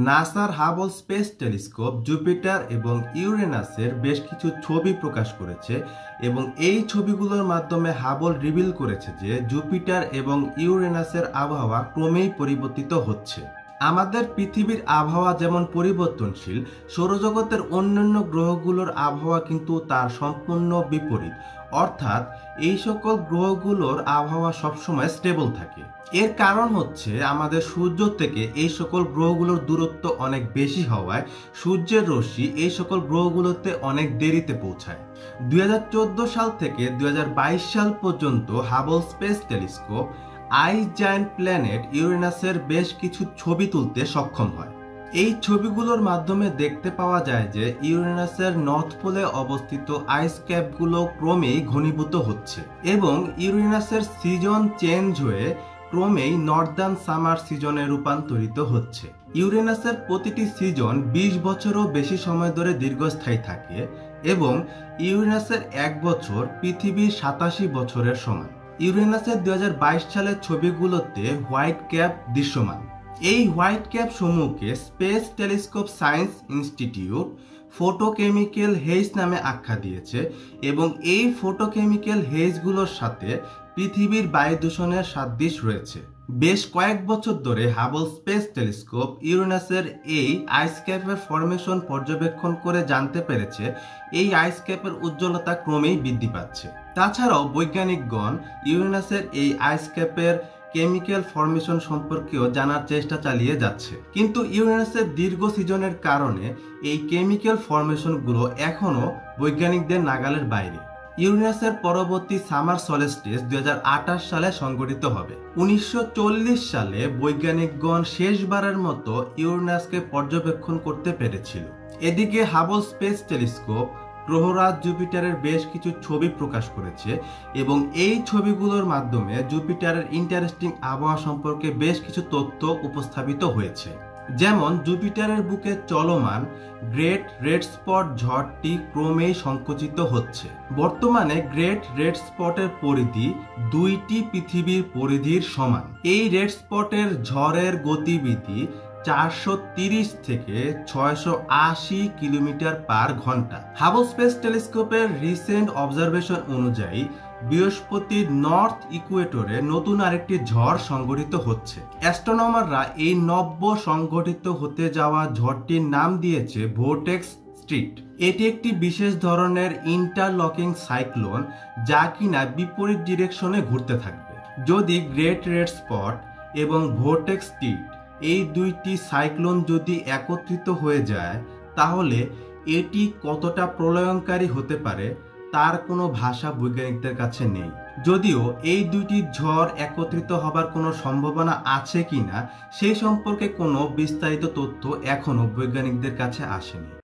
নাসার Hubble space telescope Jupiter এবং ইউরেনাসের বেশ কিছু ছবি প্রকাশ করেছে এবং এই ছবিগুলোর মাধ্যমে হাবল রিভিল করেছে যে জুপিটার এবং ইউরেনাসের আবহাওয়া ক্রমেই পরিবর্তিত হচ্ছে। আমাদের পৃথিবীর আবহাওয়া যেমন পরিবর্তনশীল, সৌরজগতের অন্যান্য গ্রহগুলোর আবহাওয়া কিন্তু তার সম্পূর্ণ বিপরীত, অর্থাৎ এই সকল গ্রহগুলোর আবহাওয়া সবসময় স্টেবল থাকে। এর কারণ হচ্ছে আমাদের সূর্য থেকে এই সকল গ্রহগুলোর দূরত্ব অনেক বেশি হওয়ায় সূর্যের রশ্মি এই সকল গ্রহগুলোতে অনেক দেরিতে পৌঁছায়। 2014 সাল থেকে 2022 সাল পর্যন্ত Hubble space telescope ice giant planet ইউরেনাসের বেশ কিছু ছবি তুলতে সক্ষম হয়। এই ছবিগুলোর মাধ্যমে দেখতে পাওয়া যায় যে ইউরেনাসের নর্থ পোলে অবস্থিত আইস ক্যাপগুলো ক্রমেই ঘনীভূত হচ্ছে এবং ইউরেনাসের সিজন চেঞ্জ হয়ে ক্রমেই নর্দার্ন সামার সিজনে রূপান্তরিত হচ্ছে। ইউরেনাসের প্রতিটি সিজন 20 বছরও বেশি সময় ধরে দীর্ঘস্থায়ী থাকে এবং ইউরেনাসের 1 বছর পৃথিবীর 87 বছরের সমান। ইউরেনাসের 2022 সালের ছবিগুলোতে হোয়াইট ক্যাপ দৃশ্যমান। এই হোয়াইট ক্যাপ সমূহকে space telescope science institute photochemical haze নামে আখ্যা দিয়েছে এবং এই ফটোকেমিক্যাল হেজগুলোর সাথে পৃথিবীর বায়ু দূষণের সাদৃশ্য রয়েছে। বেশ কয়েক বছর ধরে হাবল স্পেস টেলিস্কোপ ইউরেনাসের এই আইস ক্যাপের ফরমেশন পর্যবেক্ষণ করে জানতে পেরেছে এই আইস ক্যাপের উজ্জ্বলতা ক্রমেই বৃদ্ধি পাচ্ছে। তাছাড়াও বৈজ্ঞানিকগণ ইউরেনাসের এই আইস ক্যাপের কেমিক্যাল ফরমেশন সম্পর্কেও জানার চেষ্টা চালিয়ে যাচ্ছে, কিন্তু ইউরেনাসের দীর্ঘ সিজনের কারণে এই কেমিক্যাল ফরমেশনগুলো এখনো বৈজ্ঞানিকদের নাগালের বাইরে। ইউরেনাসের পরবর্তী সামার সলস্টিস 2028 সালে সংঘটিত হবে। 1940 সালে বৈজ্ঞানিকগণ শেষবারের মতো ইউরেনাসকে পর্যবেক্ষণ করতে পেরেছিল। এদিকে হাবল স্পেস টেলিস্কোপ গ্রহরাজ জুপিটারের বেশ কিছু ছবি প্রকাশ করেছে এবং এই ছবিগুলোর মাধ্যমে জুপিটারের ইন্টারেস্টিং আবহাওয়া সম্পর্কে বেশ কিছু তথ্য উপস্থাপিত হয়েছে। যেমন জুপিটারের বুকে চলমান গ্রেট রেড স্পট ঝড়টি ক্রমেই সংকুচিত হচ্ছে। বর্তমানে গ্রেট রেড স্পটের পরিধি 2টি পৃথিবীর পরিধির সমান। এই রেড স্পটের ঝড়ের গতিবিধি 430 থেকে 680 কিলোমিটার পার ঘন্টা। হাবল স্পেস টেলিস্কোপের রিসেন্ট অবজারভেশন অনুযায়ী বৃহস্পতির নর্থ ইকুয়েটরে নতুন আরেকটি ঝড় সংঘটিত হচ্ছে। অ্যাস্ট্রোনমাররা এই নব্য সংঘটিত হতে যাওয়া ঝড়টির নাম দিয়েছে ভোর্টেক্স স্ট্রিট। এটি একটি বিশেষ ধরনের ইন্টারলকিং সাইক্লোন যা কিনা বিপরীত ডিরেকশনে ঘুরতে থাকবে। যদি গ্রেট রেড স্পট এবং ভোর্টেক্স স্ট্রিট এই দুইটি সাইক্লোন যদি একত্রিত হয়ে যায় তাহলে এটি কতটা প্রলয়ঙ্কারী হতে পারে তার কোনো ভাষা বৈজ্ঞানিকদের কাছে নেই। যদিও এই দুইটি ঝড় একত্রিত হবার কোনো সম্ভাবনা আছে কিনা সেই সম্পর্কে কোনো বিস্তারিত তথ্য এখনো বৈজ্ঞানিকদের কাছে আসেনি।